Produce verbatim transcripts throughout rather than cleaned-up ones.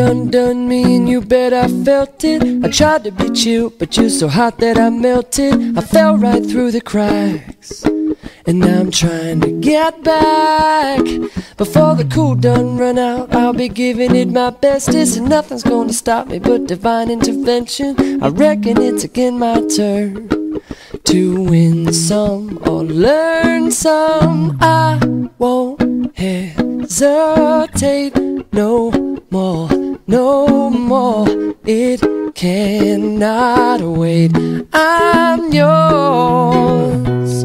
done done me, and you bet I felt it. I tried to be chill, but you're so hot that I melted. I fell right through the cracks, and now I'm trying to get back. Before the cool done run out, I'll be giving it my bestest, and nothing's gonna stop me but divine intervention. I reckon it's again my turn to win some or learn some. I won't hesitate no more, no more. It cannot wait. I'm yours.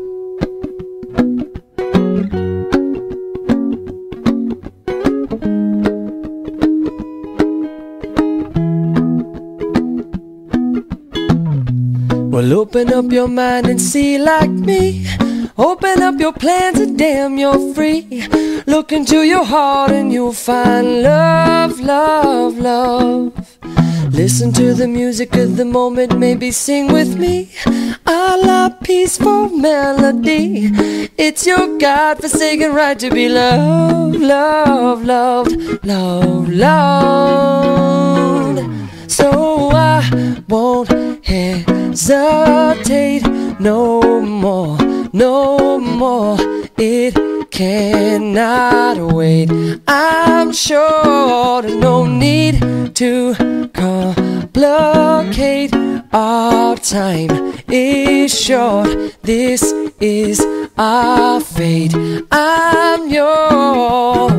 Well, open up your mind and see like me. Open up your plans and damn, you're free. Look into your heart and you'll find love, love, love. Listen to the music of the moment, maybe sing with me. A la peaceful melody. It's your God-forsaken right to be loved, loved, loved, loved, loved. So I won't hesitate no more, no more. It cannot wait. I'm sure there's no need to complicate. Our time is short. This is our fate. I'm yours.